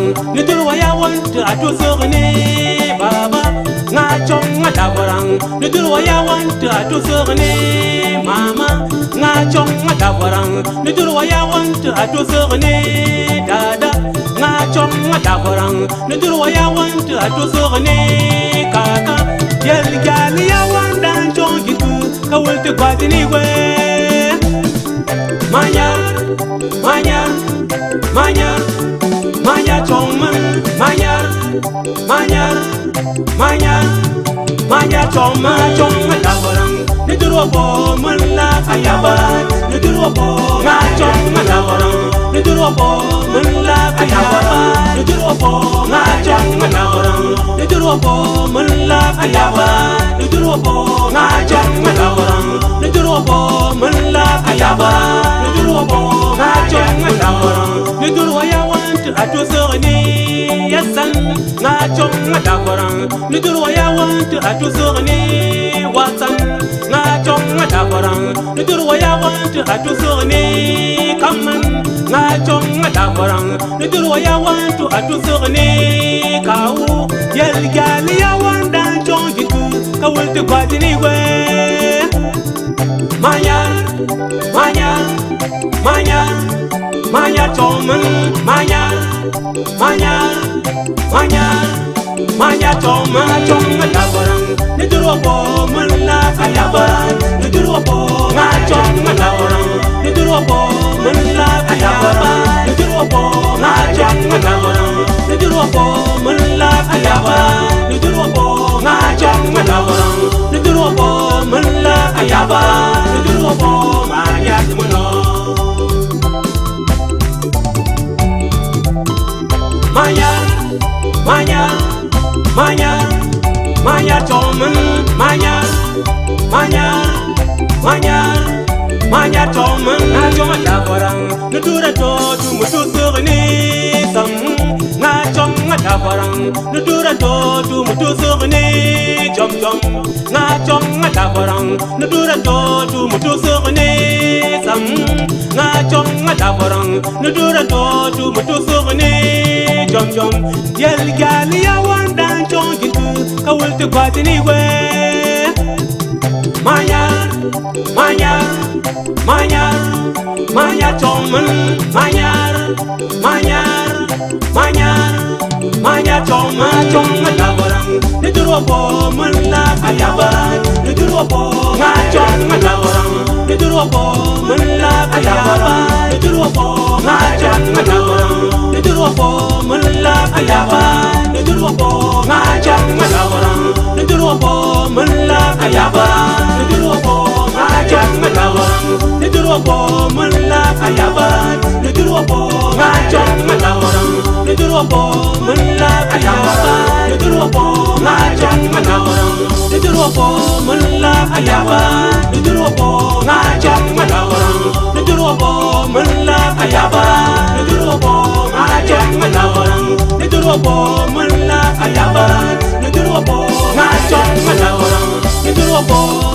ni dur wa ya wan tu atu sogni baba nga chong nga dawarang ni dur wa ya wan tu atu sogni mama nga chong nga dawarang ni dur wa ya wan tu atu sogni dada nga chong nga dawarang ni dur wa ya wan tu atu sogni kaka yel gali ya wan dan chong gitu kawul te kwatini we manya manya manya manya chong man manya manya manya manya chong ma dawarang ni duro bo man la ayaba ni duro bo nga chong ma dawarang ni duro bo man la ayaba ni duro bo nga chong ma dawarang ni duro bo man la ayaba ni duro bo nga chong ma dawarang ni duro bo man la ayaba ni duro bo nga chong ma dawarang ni duro ya want atu sogni yasan nga chong ma dawarang ni duro ya want atu sogni wasan nga chong ma dawarang ni duro ya want atu sogni kaman nga chong ma dawarang ni duro ya want atu sogni kau yel gali ya want dan chong gitu kawul te kwatini we manya manya manya manya chong man manya manya manya manya chong ma dawarang ni duro bo man la ayaba ni duro bo nga chong ma dawarang ni duro bo man la ayaba ni duro bo nga chong ma dawarang ni duro bo man la ayaba ni duro bo nga chong ma dawarang ni duro bo man la ayaba ni duro bo manya mono manya manya manya manya chong man manya manya manya manya chong man nga chong ma dawarang ni duro to tu mutu sogni sam nga chong ma dawarang ni duro to tu mutu sogni jom jom nga chong ma dawarang ni duro to tu mutu sogni sam nga chong ma dawarang ni duro to tu mutu sogni jom jom yel gali ya wan dan chong gitu kawul te kwatini we manya manya manya manya chong man manya manya manya manya chong ma dawarang ni duro bo man la ayaba ni duro bo nga chong ma dawarang ni duro bo man la ayaba ni duro bo nga chong ma dawarang ni duro bo man la ayaba ni duro bo nga chong ma dawarang ni duro bo man la ayaba ni duro bo nga chong ma dawarang ni duro bo man la ayaba ni duro bo nga chong ma dawarang ni duro bo man la ayaba ni duro bo nga chong ma dawarang ni duro bo man la ayaba ni duro bo nga chong ma dawarang ni duro bo man la ayaba ni duro bo nga chong ma dawarang ni duro bo man la ayaba ni duro bo nga chong ma dawarang ni duro bo